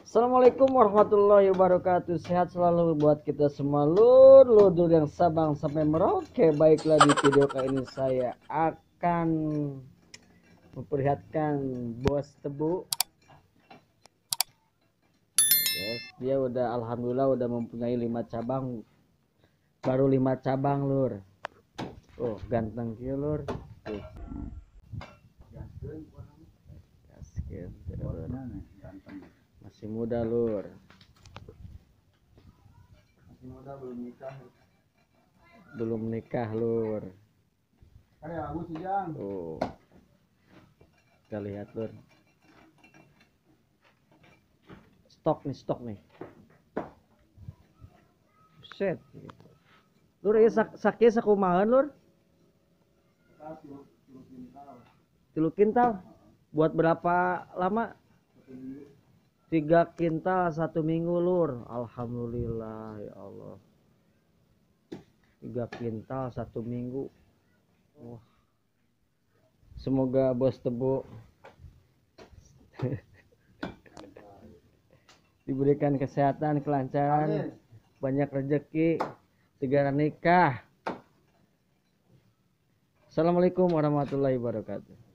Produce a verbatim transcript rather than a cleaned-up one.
Assalamualaikum warahmatullahi wabarakatuh. Sehat selalu buat kita semua lur, lur yang Sabang sampai Merauke. Baiklah, di video kali ini saya akan memperlihatkan bos tebu. Yes, dia udah alhamdulillah udah mempunyai lima cabang. Baru lima cabang lur. Oh, ganteng kia lur. Tuh. Masih muda lur. Masih muda belum nikah. Belum nikah lur. Karya aku sih Jang. Oh. Kita lihat lur. Stok nih, stok nih. Set. Lur, ya sak sakit sakumahan lur. Tilu kintal. Buat berapa lama? Tiga kintal satu minggu lur. Alhamdulillah ya Allah. Tiga kintal satu minggu. Wah. Semoga bos tebu diberikan kesehatan, kelancaran, banyak rezeki, segera nikah. Assalamualaikum warahmatullahi wabarakatuh.